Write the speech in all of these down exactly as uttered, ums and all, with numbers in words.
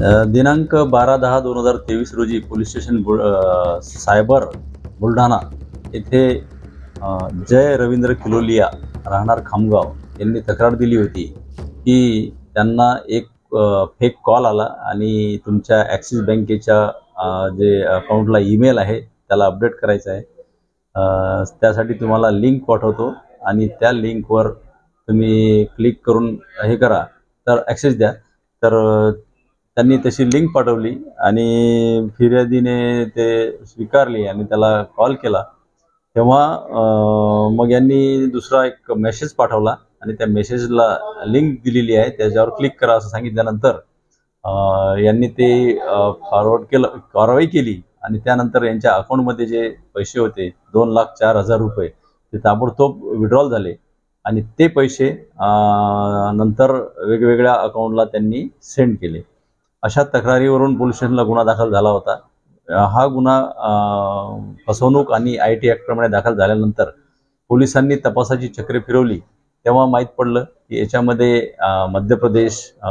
अ, दिनांक बारा दहा दोन हजार तेवीस रोजी पोलीस स्टेशन बुल अ, सायबर बुलढाणा येथे अ, जय रवींद्र किलोलिया राहणार खामगाव यांनी तक्रार दिली होती की त्यांना एक अ, फेक कॉल आला आणि तुमच्या ॲक्सिस बँकेच्या अ, जे अकाउंटला ईमेल आहे त्याला अपडेट करायचं आहे. अ, त्यासाठी तुम्हाला लिंक पाठवतो आणि त्या लिंकवर तुम्ही क्लिक करून हे करा, तर ॲक्सेस द्या. तर अ, त्यांनी तशी लिंक पाठवली आणि फिर्यादीने ते स्वीकारली आणि त्याला कॉल केला. तेव्हा अ, मग यांनी दुसरा एक मेसेज पाठवला आणि त्या मेसेजला लिंक दिलेली आहे, त्याच्यावर क्लिक करा असं सांगितल्यानंतर अ, यांनी ते अ, फॉरवर्ड केलं, कारवाई केली आणि त्यानंतर यांच्या अकाउंटमध्ये जे पैसे होते दोन लाख चार हजार रुपये ते ताबडतोब विड्रॉल झाले आणि ते पैसे अ, नंतर वेगवेगळ्या अकाउंटला त्यांनी सेंड केले. अशा तक्रारीवरून पोलीस स्टेशनला गुन्हा दाखल झाला होता. अ, हा गुन्हा अ, फसवणूक आणि आय टी ॲक्टप्रमाणे दाखल झाल्यानंतर पोलिसांनी तपासाची चक्रे फिरवली. तेव्हा माहीत पडलं की याच्यामध्ये अ, मध्य प्रदेश अ,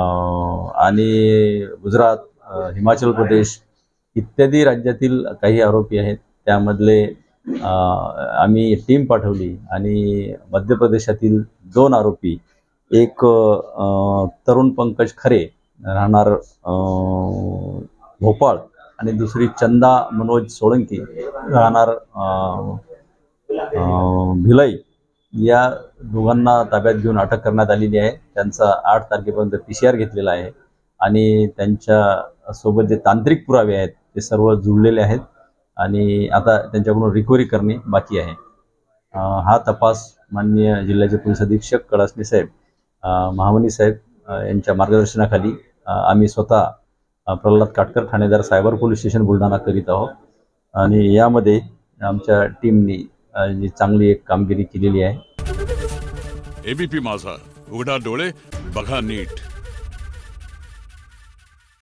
आणि गुजरात, अ, हिमाचल प्रदेश इत्यादी राज्यातील काही आरोपी आहेत. त्यामधले अ, आम्ही टीम पाठवली आणि मध्य प्रदेशातील दोन आरोपी, एक अ, तरुण पंकज खरे राहणार अ, भोपाळ आणि दुसरी चंदा मनोज सोळंकी राहणार अ, अ, भिलाई, या दोघांना ताब्यात घेऊन अटक करण्यात आलेली आहे. त्यांचा आठ तारखेपर्यंत पी सी आर घेतलेला आहे आणि त्यांच्या सोबत जे तांत्रिक पुरावे आहेत ते सर्व जुळलेले आहेत आणि आता त्यांच्याकडून रिकव्हरी करणे बाकी आहे. अ, हा तपास माननीय जिल्ह्याचे पोलीस अधीक्षक कळसणे साहेब, अ, महामनी साहेब अ, यांच्या मार्गदर्शनाखाली अ, आम्ही स्वतः अ, प्रल्हाद काटकर ठाणेदार सायबर पोलीस स्टेशन बुलढाणा करीत आहोत आणि यामध्ये आमच्या टीमनी अ, जी चांगली एक कामगिरी केलेली आहे. एबीपी माझा, उघडा डोळे बघा नीट.